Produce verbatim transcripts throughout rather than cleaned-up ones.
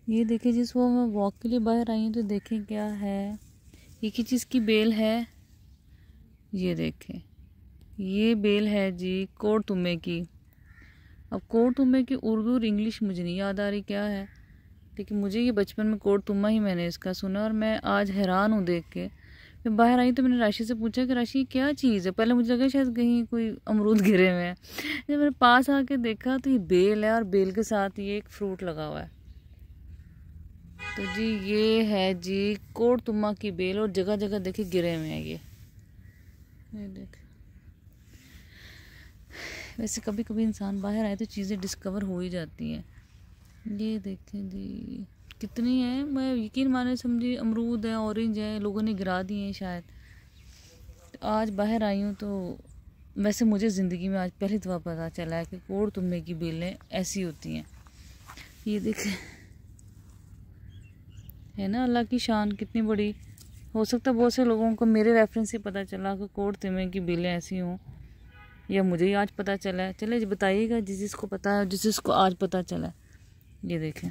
ये देखिए जिस वो मैं वॉक के लिए बाहर आई हूँ तो देखें क्या है। ये किस चीज़ की बेल है, ये देखें ये बेल है जी कोड़ तुम्बे की। अब कोड़ तुम्बे की उर्दू और इंग्लिश मुझे नहीं याद आ रही क्या है, लेकिन मुझे ये बचपन में कोड़ तुम्बा ही मैंने इसका सुना और मैं आज हैरान हूँ देख के। मैं बाहर आई तो मैंने राशि से पूछा कि राशि क्या चीज़ है। पहले मुझे लगा शायद कहीं कोई अमरूद गिरे हुए हैं। जब मैंने पास आके देखा तो ये बेल है और बेल के साथ ये एक फ्रूट लगा हुआ है। तो जी ये है जी कोड़ तुम्बा की बेल और जगह जगह देखिए गिरे हुए हैं ये ये देख। वैसे कभी कभी इंसान बाहर आए तो चीज़ें डिस्कवर हो ही जाती हैं। ये देखें जी कितनी है, मैं यकीन माने समझी अमरूद है, ऑरेंज है, लोगों ने गिरा दिए हैं शायद। तो आज बाहर आई हूँ तो वैसे मुझे ज़िंदगी में आज पहली दफ़ा पता चला है कि कोड़ तुम्बे की बेलें ऐसी होती हैं। ये देखें है ना, अल्लाह की शान कितनी बड़ी। हो सकता है बहुत से लोगों को मेरे रेफरेंस से पता चला कि कोड़ तुम्बे की बेलें ऐसी हों, या मुझे ही आज पता चला है। चले बताइएगा जिस जिसको पता है, जिस जिसको आज पता चला है। ये देखें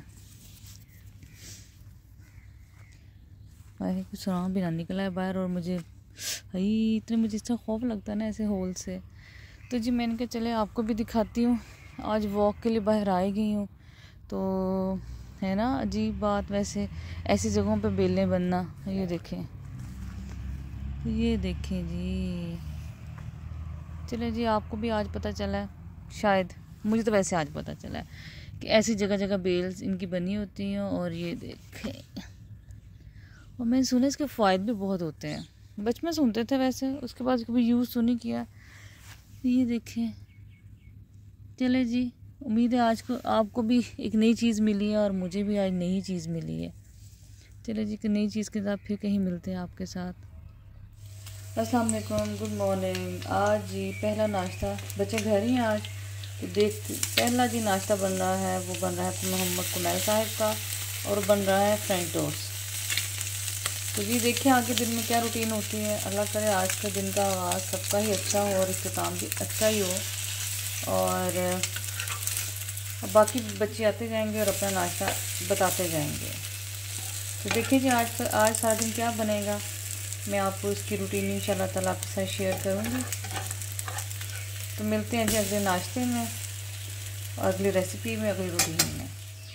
भाई कुछ सुराग भी ना निकला है बाहर और मुझे भाई इतने मुझे इतना खौफ लगता है ना ऐसे होल से। तो जी मैंने कहा चले आपको भी दिखाती हूँ। आज वॉक के लिए बाहर आई गई हूँ तो है ना अजीब बात वैसे ऐसी जगहों पे बेलें बनना। ये देखें ये देखें जी, चले जी आपको भी आज पता चला है शायद, मुझे तो वैसे आज पता चला है कि ऐसी जगह जगह बेल्स इनकी बनी होती हैं। और ये देखें, और मैंने सुना इसके फ़ायदे भी बहुत होते हैं। बचपन में सुनते थे वैसे, उसके बाद कभी यूज़ तो नहीं किया। ये देखें चले जी, उम्मीद है आज को आपको भी एक नई चीज़ मिली है और मुझे भी आज नई चीज़ मिली है। चले जी कि नई चीज़ के साथ फिर कहीं मिलते हैं आपके साथ। अस्सलाम वालेकुम, गुड मॉर्निंग। आज जी पहला नाश्ता, बच्चे घर ही हैं आज तो देख पहला जी नाश्ता बन रहा है, वो बन रहा है मोहम्मद कुमैल साहब का और बन रहा है फ्रेंच टोस्ट। तो जी देखिए आगे दिन में क्या रूटीन होती है। अल्लाह करे आज का दिन का आगाज़ सबका ही अच्छा हो और इख्तिताम भी अच्छा ही हो। और अब बाकी बच्चे आते जाएंगे और अपना नाश्ता बताते जाएंगे। तो देखिए जी आज आज सारा दिन क्या बनेगा, मैं आपको इसकी रूटीन इंशाल्लाह ताला आपके साथ शेयर करूँगी। तो मिलते हैं जी अगले नाश्ते में और अगली रेसिपी में, अगली रूटीन में।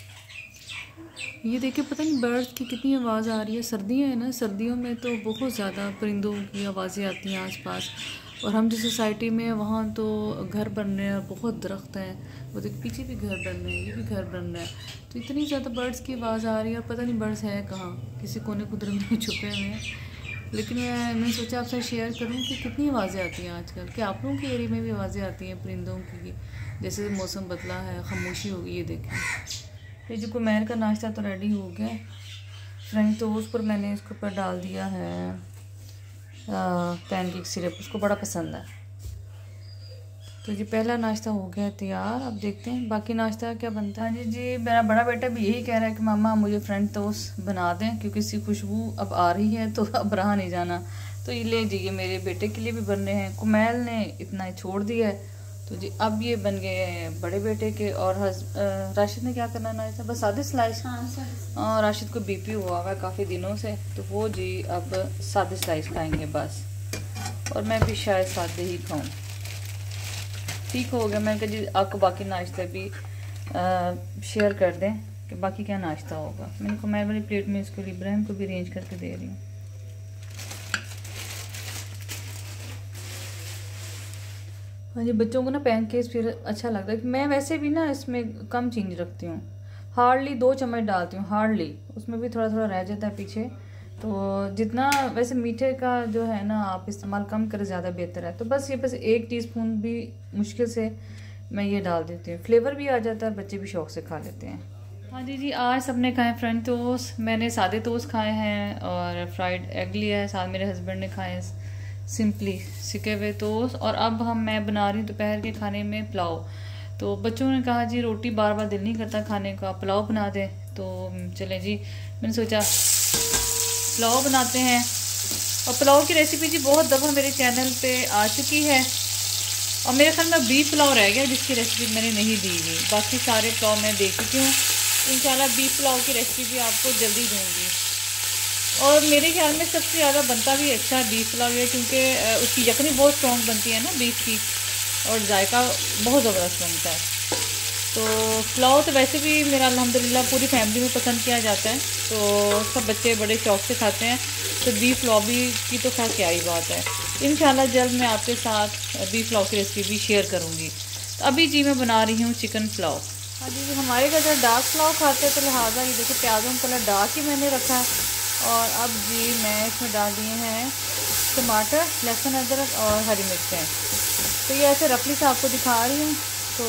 ये देखिए पता नहीं बर्ड्स की कितनी आवाज़ आ रही है। सर्दियाँ हैं ना, सर्दियों में तो बहुत ज़्यादा परिंदों की आवाज़ें आती हैं आसपास। और हम जिस सोसाइटी में हैं वहाँ तो घर बन रहे हैं और बहुत दरख्त हैं। वो देख पीछे भी घर बन रहे हैं, ये भी घर बन रहा है। तो इतनी ज़्यादा बर्ड्स की आवाज़ आ रही है और पता नहीं बर्ड्स हैं कहाँ, किसी कोने कुदरत में छुपे हुए हैं। लेकिन मैं मैंने सोचा आपसे शेयर करूँ कि कितनी आवाज़ें आती हैं आजकल। कि आप लोगों के एरिया में भी आवाज़ें आती हैं परिंदों की, जैसे मौसम बदला है, खामोशी हो गई। ये देखें ये जो कुमैल का नाश्ता तो रेडी हो गया। फ्रेंच टोस्ट पर मैंने इसके ऊपर डाल दिया है पैनकेक सिरप, उसको बड़ा पसंद है। तो जी पहला नाश्ता हो गया तैयार। अब देखते हैं बाकी नाश्ता क्या बनता है। जी जी मेरा बड़ा बेटा भी यही कह रहा है कि मामा मुझे फ्रेंच टोस्ट बना दें क्योंकि इसकी खुशबू अब आ रही है तो अब रहा नहीं जाना। तो ये ले जी ये मेरे बेटे के लिए भी बनने हैं। कुमैल ने इतना ही छोड़ दिया है तो जी अब ये बन गए बड़े बेटे के। और राशिद ने क्या करना है नाश्ता, बस सादे स्लाइस। हाँ राशिद को बीपी हुआ हुआ है काफ़ी दिनों से, तो वो जी अब सादे स्लाइस खाएंगे बस। और मैं भी शायद सादे ही खाऊं। ठीक हो गया। मैंने कहा जी आपको बाकी नाश्ता भी आ, शेयर कर दें कि बाकी क्या नाश्ता होगा। मैंने को मैं वाली प्लेट में इसको इब्राहिम को भी अरेंज करके दे रही हूँ। हाँ जी बच्चों को ना पैनकेक्स फिर अच्छा लगता है। मैं वैसे भी ना इसमें कम चीनी रखती हूँ, हार्डली दो चम्मच डालती हूँ, हार्डली। उसमें भी थोड़ा थोड़ा रह जाता है पीछे। तो जितना वैसे मीठे का जो है ना आप इस्तेमाल कम करें ज़्यादा बेहतर है। तो बस ये बस एक टीस्पून भी मुश्किल से मैं ये डाल देती हूँ, फ्लेवर भी आ जाता है, बच्चे भी शौक़ से खा लेते हैं। हाँ जी जी आज सबने खाए फ्रेंच टोस्ट। मैंने सादे टोस्ट खाए हैं और फ्राइड एग लिया है, साथ मेरे हस्बैंड ने खाए सिंपली सिके हुए टोस्ट। और अब हम मैं बना रही हूँ दोपहर के खाने में पुलाव। तो बच्चों ने कहा जी रोटी बार बार दिल नहीं करता खाने का, पुलाव बना दे। तो चले जी मैंने सोचा पुलाव बनाते हैं। और पुलाव की रेसिपी जी बहुत दफ़ा मेरे चैनल पे आ चुकी है और मेरे ख्याल में बीफ पुलाव रह गया जिसकी रेसिपी मैंने नहीं दी हुई। बाकी सारे पुलाव मैं दे चुकी हूँ। इंशाल्लाह बीफ पुलाव की रेसिपी भी आपको जल्दी दूँगी। और मेरे ख्याल में सबसे ज़्यादा बनता भी अच्छा बीफ पुलाव है, क्योंकि उसकी यखनी बहुत स्ट्रॉन्ग बनती है ना बीफ की, और जायका बहुत ज़बरदस्त बनता है। तो पुलाव तो वैसे भी मेरा अल्हम्दुलिल्लाह पूरी फैमिली में पसंद किया जाता है, तो सब बच्चे बड़े शौक़ से खाते हैं। तो बीफ पुलाव भी की तो खैर क्या ही बात है। इंशाल्लाह जल्द मैं आपके साथ बीफ पुलाव की रेसिपी भी शेयर करूँगी। तो अभी जी मैं बना रही हूँ चिकन पुलाव। हाँ जी, हमारे घर जो डार्क पुलाव खाते हैं, तो लिहाजा ये देखिए प्याज़ों का कलर डार्क ही मैंने रखा है। और अब जी मैं इसमें डाल दिए हैं टमाटर, लहसुन, अदरक और हरी मिर्चें। तो ये ऐसे रफली से आपको दिखा रही हूँ। तो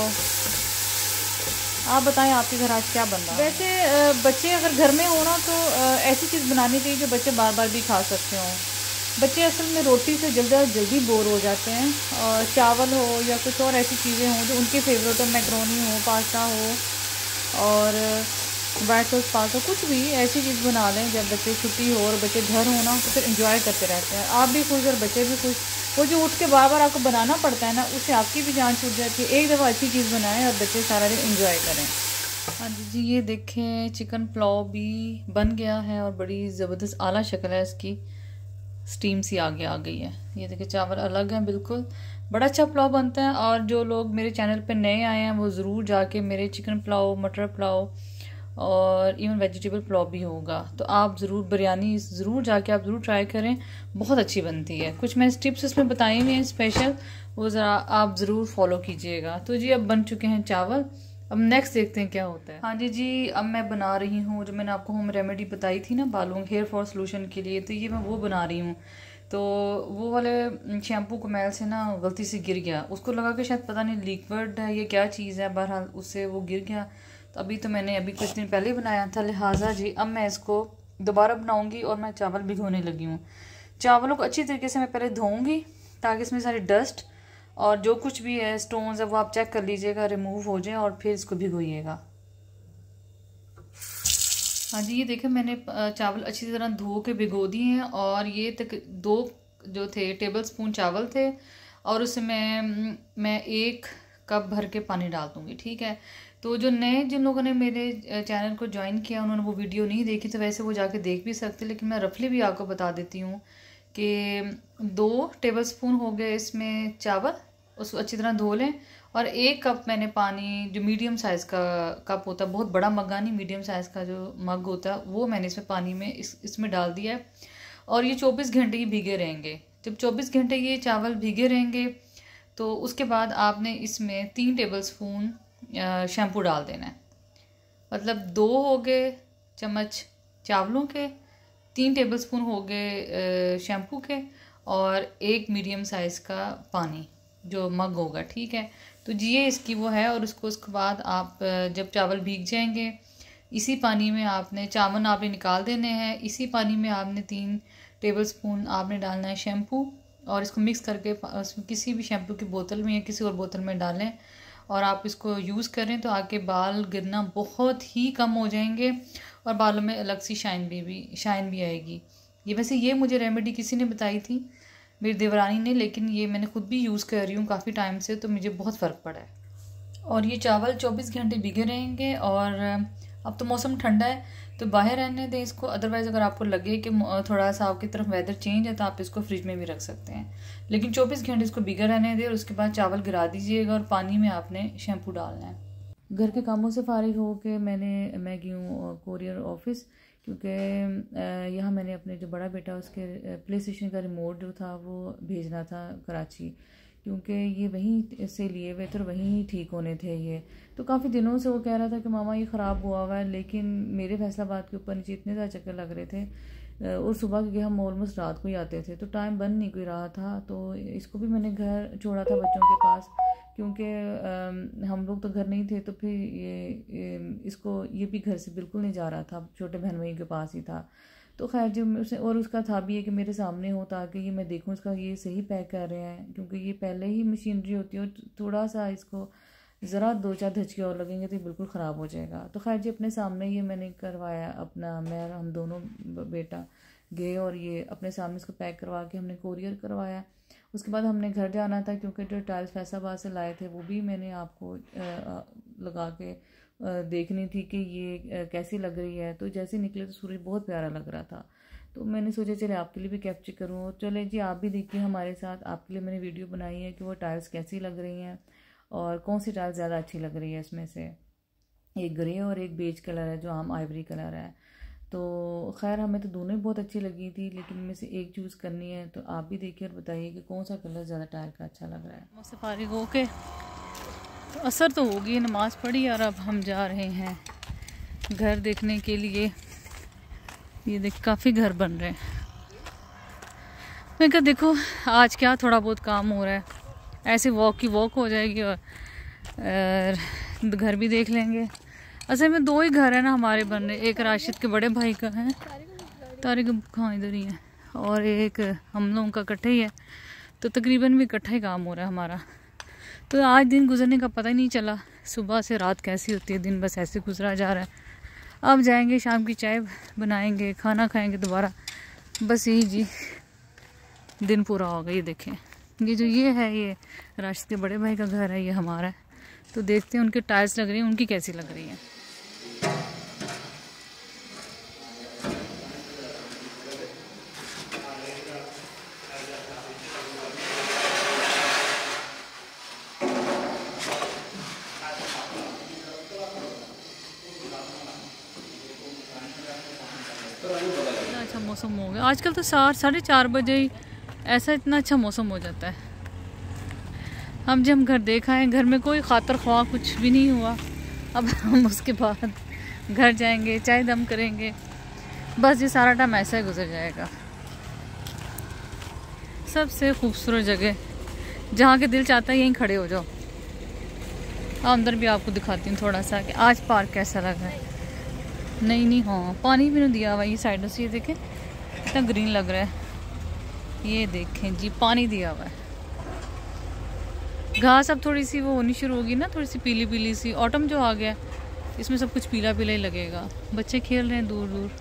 आप बताएं आपके घर आज क्या बन रहा है। वैसे बच्चे अगर घर में हो ना, तो ऐसी चीज़ बनानी चाहिए जो बच्चे बार बार भी खा सकते हों। बच्चे असल में रोटी से जल्दी जल्दी बोर हो जाते हैं, और चावल हो या कुछ और ऐसी चीज़ें हों जो उनकी फेवरेट हो, मैक्रोनी हो, पास्ता हो और वाइट सॉस पास्ता, कुछ भी ऐसी चीज़ बना लें जब बच्चे छुट्टी हो और बच्चे घर हो ना, तो फिर एंजॉय करते रहते हैं। आप भी खुश और बच्चे भी खुश। वो जो उठ के बार बार आपको बनाना पड़ता है ना, उससे आपकी भी जान छूट जाती है। एक दफ़ा अच्छी चीज़ बनाएं और बच्चे सारा दिन एंजॉय करें। हाँ जी जी, ये देखें चिकन पुलाव भी बन गया है और बड़ी ज़बरदस्त आला शक्ल है इसकी, स्टीम सी आगे आ गई है। ये देखिए चावल अलग हैं बिल्कुल, बड़ा अच्छा पुलाव बनता है। और जो लोग मेरे चैनल पे नए आए हैं वो ज़रूर जाके मेरे चिकन पुलाव, मटर पुलाव और इवन वेजिटेबल पुलाव भी होगा, तो आप ज़रूर बिरयानी ज़रूर जाके आप ज़रूर ट्राई करें, बहुत अच्छी बनती है। कुछ मैंने टिप्स इसमें बताई हुई हैं स्पेशल, वो ज़रा आप ज़रूर फॉलो कीजिएगा। तो जी अब बन चुके हैं चावल, अब नेक्स्ट देखते हैं क्या होता है। हाँ जी जी, अब मैं बना रही हूँ जो मैंने आपको होम रेमेडी बताई थी ना बालों हेयर फॉल सोल्यूशन के लिए, तो ये मैं वो बना रही हूँ। तो वो वाले शैम्पू को मैल से ना गलती से गिर गया, उसको लगा कि शायद पता नहीं लिक्विड है ये क्या चीज़ है, बहरहाल उससे वो गिर गया। तो अभी तो मैंने अभी कुछ दिन पहले बनाया था, लिहाजा जी अब मैं इसको दोबारा बनाऊंगी और मैं चावल भिगोने लगी हूँ। चावलों को अच्छी तरीके से मैं पहले धोऊंगी ताकि इसमें सारी डस्ट और जो कुछ भी है स्टोन्स है वो आप चेक कर लीजिएगा, रिमूव हो जाए, और फिर इसको भिगोइएगा। हाँ जी, ये देखें मैंने चावल अच्छी तरह धो के भिगो दिए हैं, और ये तक दो जो थे टेबल स्पून चावल थे, और उसमें मैं एक कप भर के पानी डाल दूँगी, ठीक है। तो जो नए जिन लोगों ने मेरे चैनल को ज्वाइन किया उन्होंने वो वीडियो नहीं देखी, तो वैसे वो जाके देख भी सकते, लेकिन मैं रफली भी आपको बता देती हूँ कि दो टेबल स्पून हो गए इसमें चावल, उसको अच्छी तरह धो लें। और एक कप मैंने पानी, जो मीडियम साइज़ का कप होता है, बहुत बड़ा मग्गा नहीं, मीडियम साइज़ का जो मग होता है वो मैंने इसमें पानी में इस इसमें डाल दिया है। और ये चौबीस घंटे ही भीगे रहेंगे। जब चौबीस घंटे ये चावल भीगे रहेंगे तो उसके बाद आपने इसमें तीन टेबल स्पून शैम्पू डाल देना है। मतलब दो हो गए चम्मच चावलों के, तीन टेबल स्पून हो गए शैम्पू के, और एक मीडियम साइज़ का पानी जो मग होगा, ठीक है। तो जी ये इसकी वो है। और उसको उसके बाद आप जब चावल भीग जाएंगे, इसी पानी में आपने चावल आपने निकाल देने हैं, इसी पानी में आपने तीन टेबल स्पून आपने डालना है शैम्पू, और इसको मिक्स करके उसमें किसी भी शैम्पू की बोतल में या किसी और बोतल में डालें और आप इसको यूज़ करें, तो आपके बाल गिरना बहुत ही कम हो जाएंगे और बालों में अलग सी शाइन भी, भी शाइन भी आएगी। ये वैसे ये मुझे रेमेडी किसी ने बताई थी, मेरी देवरानी ने, लेकिन ये मैंने खुद भी यूज़ कर रही हूँ काफ़ी टाइम से, तो मुझे बहुत फ़र्क पड़ा है। और ये चावल चौबीस घंटे भीगे रहेंगे। और अब तो मौसम ठंडा है तो बाहर रहने दें इसको, अदरवाइज़ अगर आपको लगे कि थोड़ा सा आपकी तरफ वेदर चेंज है तो आप इसको फ्रिज में भी रख सकते हैं, लेकिन चौबीस घंटे इसको भीगा रहने दें। और उसके बाद चावल गिरा दीजिएगा और पानी में आपने शैम्पू डालना है। घर के कामों से फारिग हो के मैंने मैं गई हूँ कोरियर ऑफिस, क्योंकि यहाँ मैंने अपने जो बड़ा बेटा उसके प्ले स्टेशन का रिमोट जो था वो भेजना था कराची, क्योंकि ये वहीं से लिए हुए थे और वहीं ठीक होने थे ये। तो काफ़ी दिनों से वो कह रहा था कि मामा ये ख़राब हुआ हुआ है, लेकिन मेरे फैसलाबाद के ऊपर नीचे इतने ज़्यादा चक्कर लग रहे थे और सुबह क्योंकि हम ऑलमोस्ट रात को ही आते थे तो टाइम बन नहीं कोई रहा था। तो इसको भी मैंने घर छोड़ा था बच्चों के पास, क्योंकि हम लोग तो घर नहीं थे, तो फिर ये, ये इसको ये भी घर से बिल्कुल नहीं जा रहा था, छोटे बहन भाई के पास ही था। तो खैर जो उसे और उसका था भी है कि मेरे सामने हो ताकि ये मैं देखूं इसका ये सही पैक कर रहे हैं, क्योंकि ये पहले ही मशीनरी होती है, थोड़ा सा इसको ज़रा दो चार धचके और लगेंगे तो ये बिल्कुल ख़राब हो जाएगा। तो खैर जी अपने सामने ये मैंने करवाया, अपना मैं हम दोनों बेटा गए और ये अपने सामने इसको पैक करवा के हमने कोरियर करवाया। उसके बाद हमने घर जाना था, क्योंकि जो टाइल्स फैसलाबाद से लाए थे वो भी मैंने आपको लगा के देखनी थी कि ये कैसी लग रही है। तो जैसे निकले तो सूरज बहुत प्यारा लग रहा था, तो मैंने सोचा चले आपके लिए भी कैप्चर करूँ। चले जी आप भी देखिए हमारे साथ, आपके लिए मैंने वीडियो बनाई है कि वो टाइल्स कैसी लग रही हैं और कौन सी टाइल्स ज़्यादा अच्छी लग रही है। इसमें से एक ग्रे और एक बेज कलर है जो आम आइवरी कलर है। तो खैर हमें तो दोनों ही बहुत अच्छी लगी थी, लेकिन इनमें से एक चूज़ करनी है। तो आप भी देखिए और बताइए कि कौन सा कलर ज़्यादा टाइल का अच्छा लग रहा है। मुझसे फारिग हो के तो असर तो होगी, नमाज़ पढ़ी और अब हम जा रहे हैं घर देखने के लिए। ये देख काफ़ी घर बन रहे हैं। मैं कहा देखो आज क्या थोड़ा बहुत काम हो रहा है, ऐसे वॉक की वॉक हो जाएगी और घर भी देख लेंगे। असल में दो ही घर है ना हमारे बन रहे, एक राशिद के बड़े भाई का है, तारिक कहाँ इधर ही है, और एक हम लोगों का इकट्ठा ही है। तो तकरीबन भी इकट्ठा ही काम हो रहा है हमारा। तो आज दिन गुजरने का पता ही नहीं चला, सुबह से रात कैसी होती है, दिन बस ऐसे गुजरा जा रहा है। अब जाएंगे शाम की चाय बनाएंगे, खाना खाएंगे दोबारा, बस यही जी दिन पूरा होगा। ये देखें ये जो ये है ये राशिद के बड़े भाई का घर है, ये हमारा है। तो देखते हैं उनकी टाइल्स लग रही हैं, उनकी कैसी लग रही हैं। इतना अच्छा मौसम हो गया आजकल, तो साढ़े साढ़े चार बजे ही ऐसा इतना अच्छा मौसम हो जाता है। हम जब हम घर देखा है, घर में कोई खातर ख्वाह कुछ भी नहीं हुआ। अब हम उसके बाद घर जाएंगे, चाय दम करेंगे, बस ये सारा टाइम ऐसा ही गुजर जाएगा। सबसे खूबसूरत जगह जहाँ के दिल चाहता है यहीं खड़े हो जाओ। अंदर भी आपको दिखाती हूँ थोड़ा सा कि आज पार्क कैसा लग रहा है। नहीं नहीं हाँ पानी भी नहीं दिया हुआ ये साइडों से, ये देखें कितना ग्रीन लग रहा है। ये देखें जी पानी दिया हुआ है। घास अब थोड़ी सी वो होनी शुरू होगी ना, थोड़ी सी पीली पीली सी, ऑटम जो आ गया इसमें सब कुछ पीला पीला ही लगेगा। बच्चे खेल रहे हैं दूर दूर।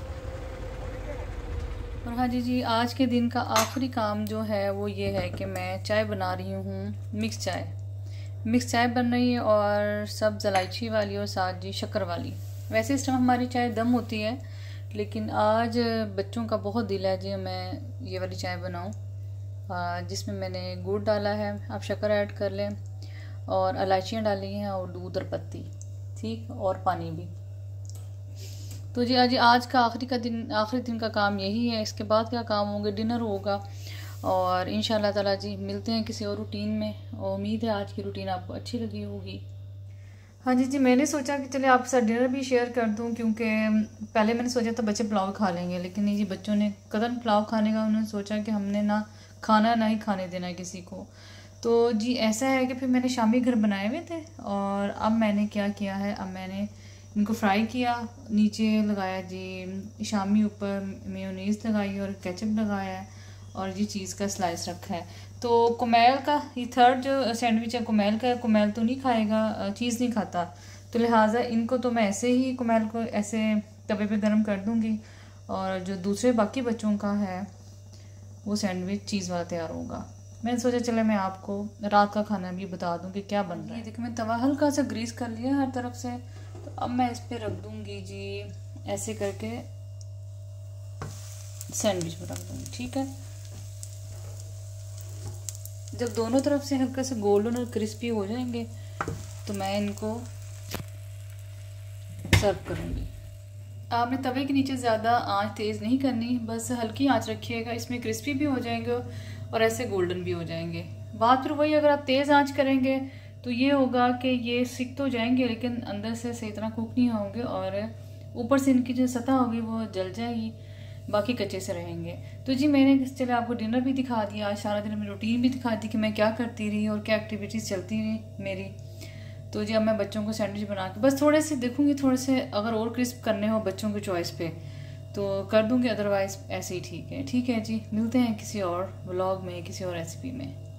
और हाँ जी जी आज के दिन का आखिरी काम जो है वो ये है कि मैं चाय बना रही हूँ, मिक्स चाय। मिक्स चाय बन रही है और सब इलायची वाली और साथ जी शक्कर वाली। वैसे इस टाइम हमारी चाय दम होती है, लेकिन आज बच्चों का बहुत दिल है जी मैं ये वाली चाय बनाऊँ, जिसमें मैंने गुड़ डाला है, आप शक्कर ऐड कर लें, और इलायचियाँ डाली हैं और दूध और पत्ती, ठीक, और पानी भी। तो जी आज आज का आखिरी का दिन आखिरी दिन का काम यही है। इसके बाद क्या काम होंगे, डिनर होगा और इंशाल्लाह ताला जी मिलते हैं किसी और रूटीन में। और उम्मीद है आज की रूटीन आपको अच्छी लगी होगी। हाँ जी जी मैंने सोचा कि चले आपके साथ डिनर भी शेयर कर दूं, क्योंकि पहले मैंने सोचा था बच्चे पुलाव खा लेंगे, लेकिन नहीं जी बच्चों ने कदम पुलाव खाने का उन्होंने सोचा कि हमने ना खाना ना ही खाने देना है किसी को। तो जी ऐसा है कि फिर मैंने शामी घर बनाए हुए थे और अब मैंने क्या किया है, अब मैंने इनको फ्राई किया, नीचे लगाया जी शामी, ऊपर मेयोनीज़ लगाई और केचप लगाया है और जी चीज़ का स्लाइस रखा है। तो कुमैल का ये थर्ड जो सैंडविच है कुमैल का है। कुमैल तो नहीं खाएगा, चीज़ नहीं खाता, तो लिहाजा इनको तो मैं ऐसे ही कुमैल को ऐसे तवे पे गर्म कर दूंगी, और जो दूसरे बाकी बच्चों का है वो सैंडविच चीज़ वाला तैयार होगा। मैंने सोचा चले मैं आपको रात का खाना भी बता दूं कि क्या बन रहा है। देखिए मैं तवा हल्का सा ग्रीस कर लिया हर तरफ से, तो अब मैं इस पर रख दूंगी जी ऐसे करके सैंडविच में रख दूंगी, ठीक है। जब दोनों तरफ से हल्का से गोल्डन और क्रिस्पी हो जाएंगे तो मैं इनको सर्व करूंगी। आपने तवे के नीचे ज़्यादा आंच तेज़ नहीं करनी, बस हल्की आंच रखिएगा, इसमें क्रिस्पी भी हो जाएंगे और ऐसे गोल्डन भी हो जाएंगे। बात फिर वही, अगर आप तेज़ आंच करेंगे तो ये होगा कि ये सिक तो जाएंगे लेकिन अंदर से सही तरह कुक नहीं होंगे और ऊपर से इनकी जो सतह होगी वो जल जाएगी, बाकी कच्चे से रहेंगे। तो जी मैंने चले आपको डिनर भी दिखा दिया, आज सारा दिन मेरी रूटीन भी दिखा दी कि मैं क्या करती रही और क्या एक्टिविटीज़ चलती रही मेरी। तो जी अब मैं बच्चों को सैंडविच बना के बस थोड़े से देखूंगी, थोड़े से अगर और क्रिस्प करने हो बच्चों की चॉइस पे तो कर दूंगी, अदरवाइज ऐसे ही ठीक है। ठीक है जी, मिलते हैं किसी और व्लॉग में, किसी और रेसिपी में।